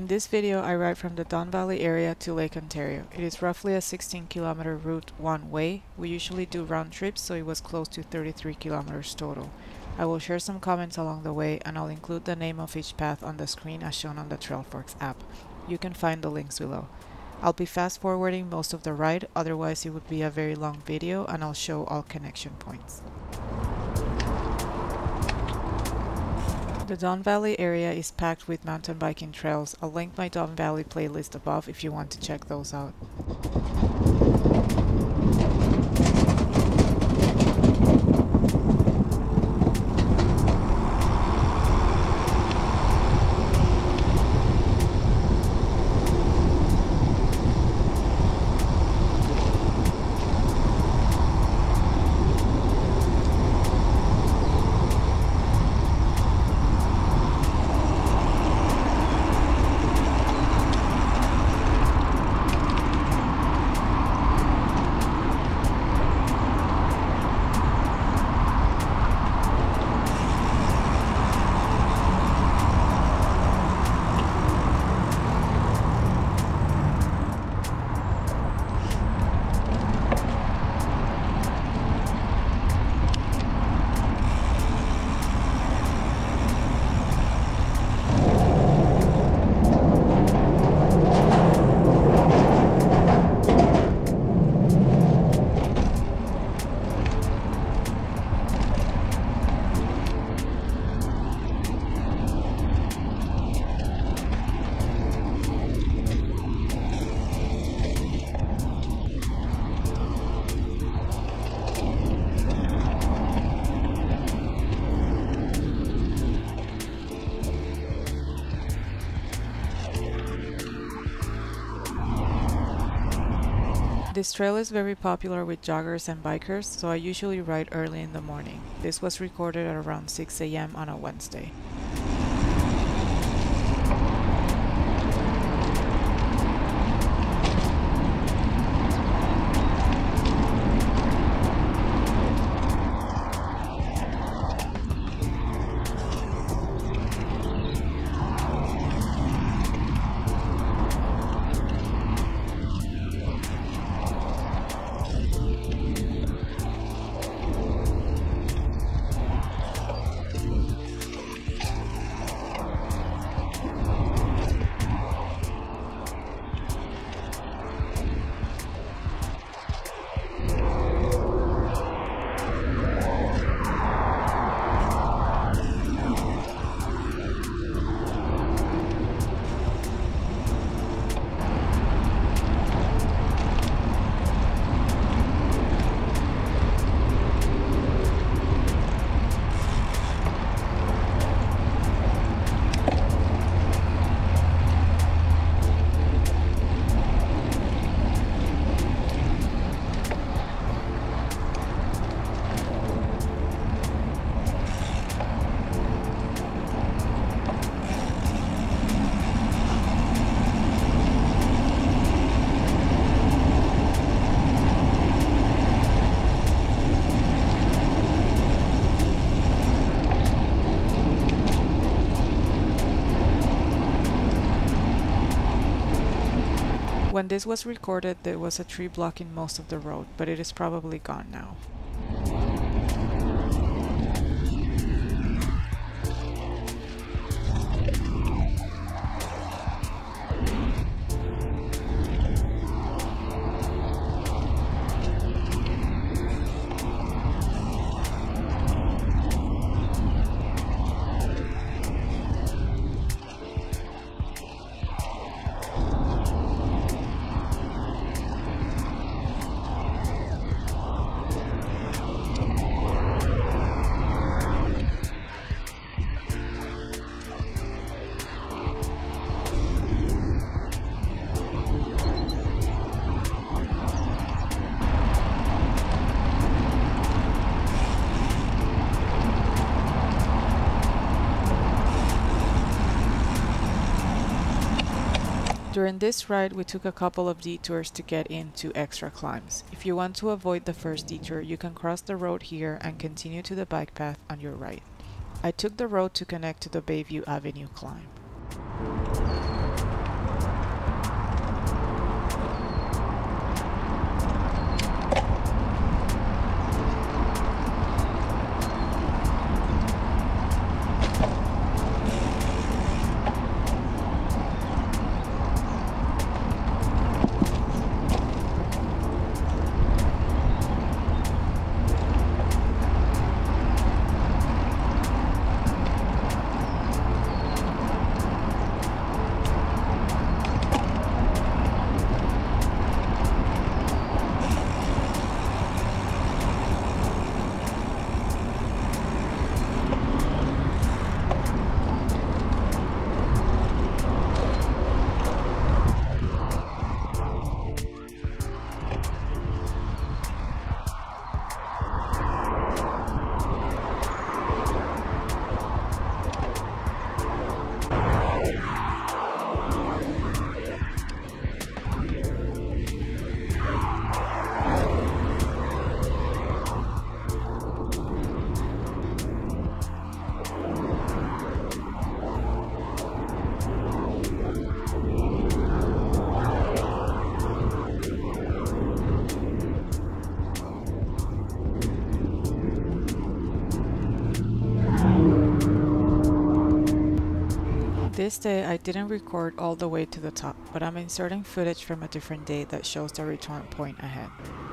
In this video, I ride from the Don Valley area to Lake Ontario. It is roughly a 16-kilometer route one way. We usually do round trips, so it was close to 33 kilometers total. I will share some comments along the way, and I'll include the name of each path on the screen as shown on the Trailforks app. You can find the links below. I'll be fast forwarding most of the ride, otherwise it would be a very long video, and I'll show all connection points. The Don Valley area is packed with mountain biking trails. I'll link my Don Valley playlist above if you want to check those out. This trail is very popular with joggers and bikers, so I usually ride early in the morning. This was recorded at around 6 a.m. on a Wednesday. When this was recorded, there was a tree blocking most of the road, but it is probably gone now. During this ride, we took a couple of detours to get into extra climbs. If you want to avoid the first detour, you can cross the road here and continue to the bike path on your right. I took the road to connect to the Bayview Avenue climb. this day I didn't record all the way to the top, but I'm inserting footage from a different day that shows the return point ahead.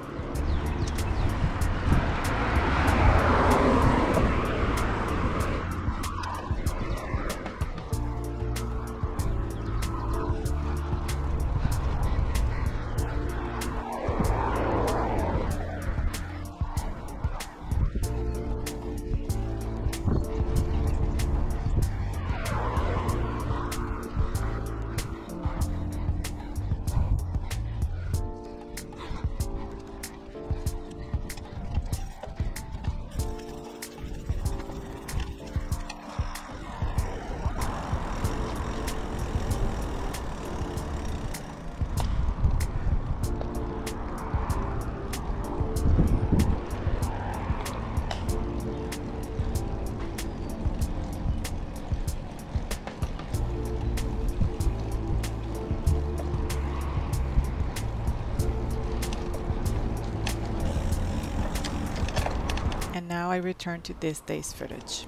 And now I return to this day's footage.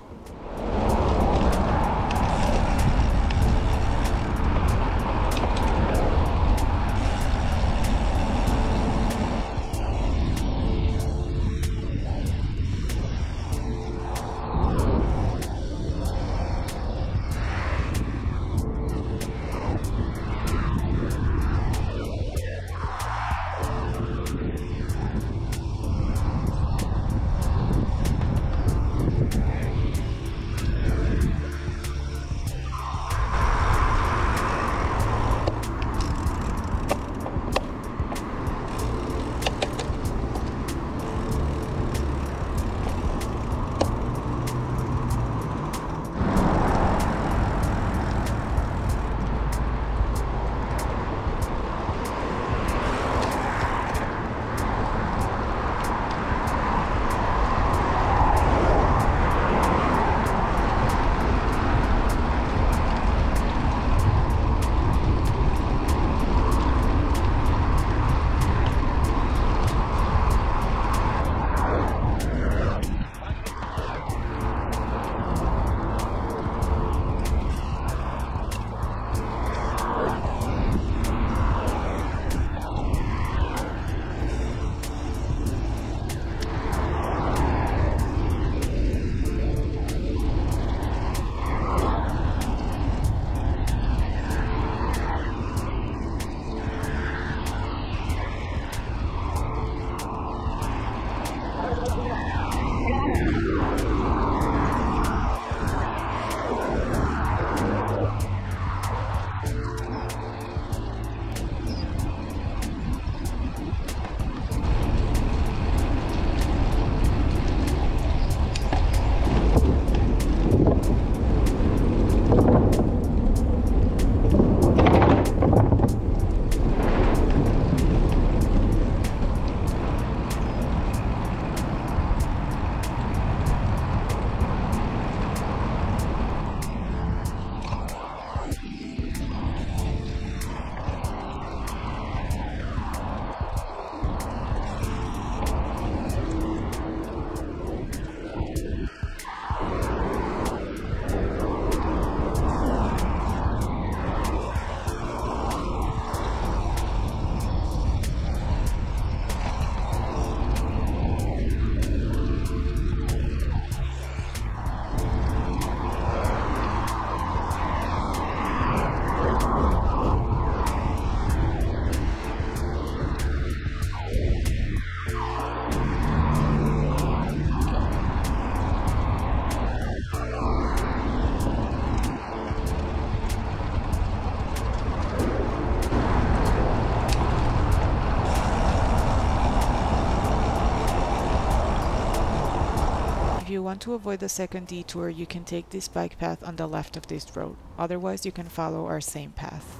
If you want to avoid the second detour, you can take this bike path on the left of this road. Otherwise, you can follow our same path.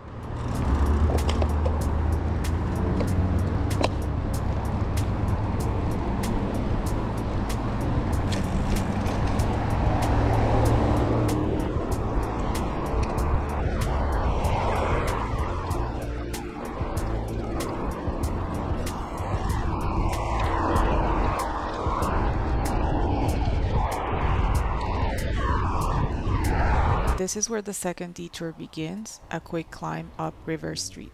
this is where the second detour begins, a quick climb up River Street.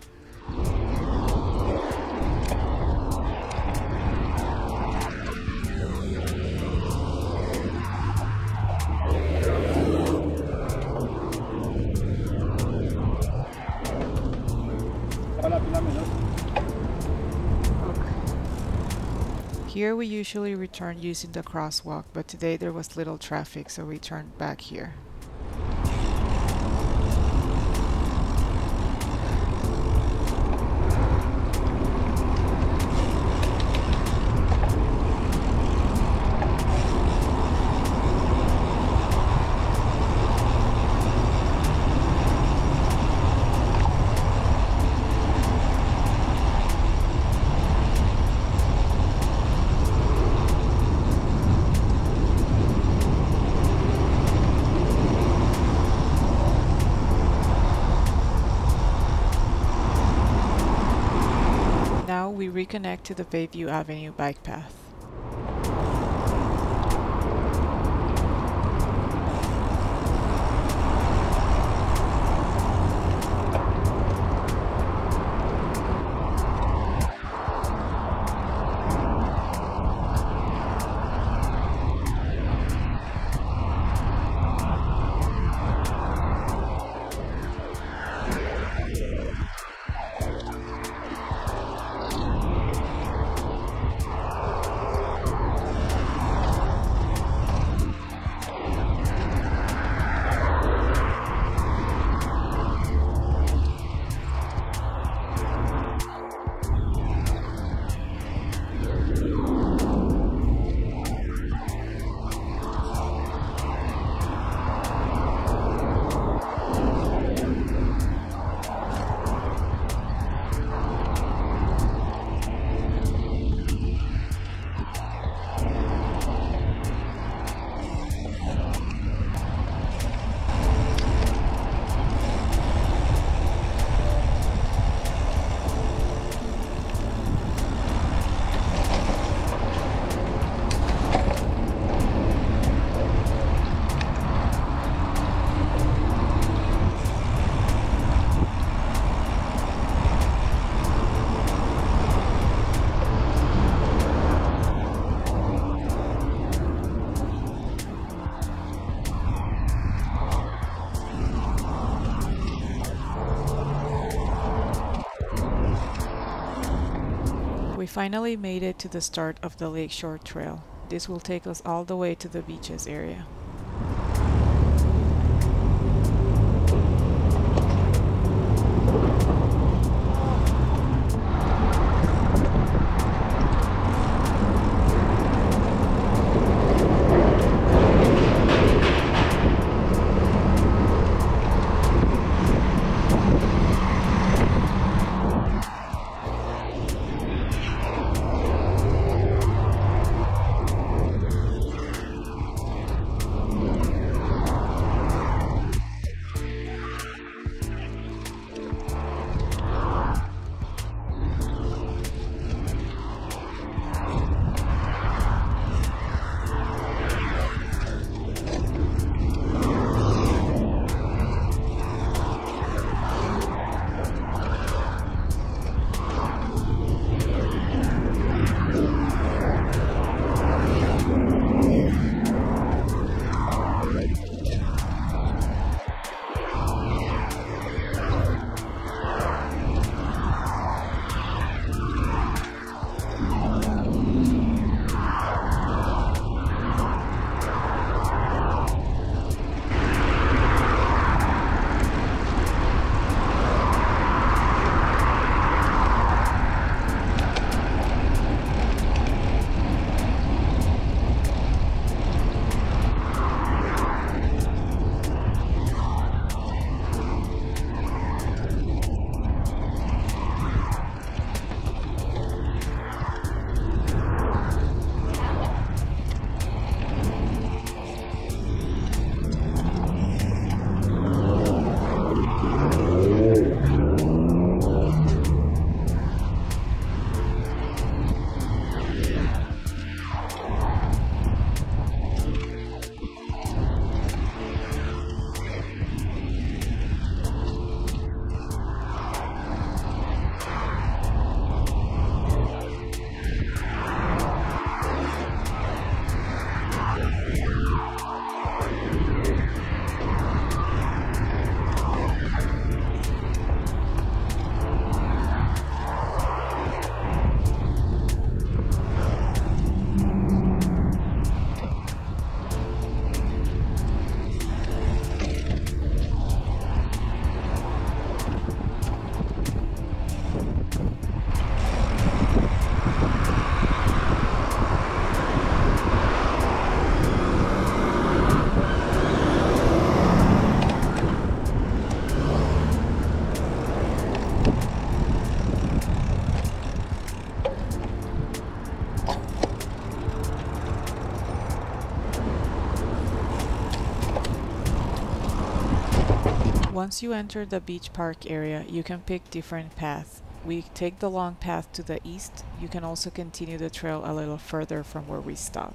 Here we usually return using the crosswalk, but today there was little traffic, so we turned back here. Now we reconnect to the Bayview Avenue bike path. We finally made it to the start of the Lakeshore Trail. This will take us all the way to the beaches area. Once you enter the beach park area, you can pick different paths. We take the long path to the east. You can also continue the trail a little further from where we stopped.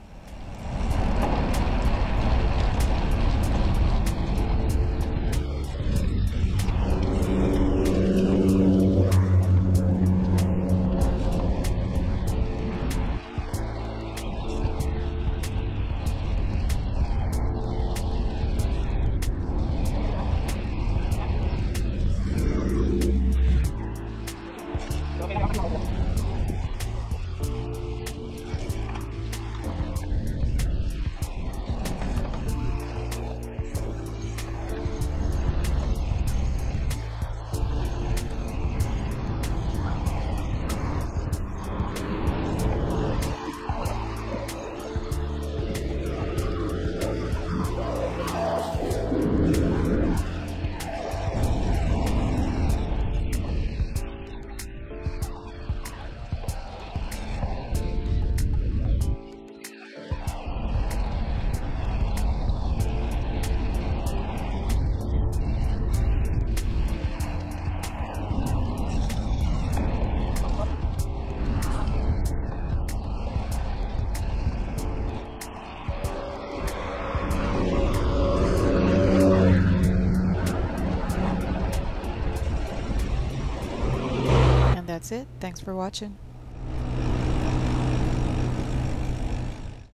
That's it. Thanks for watching.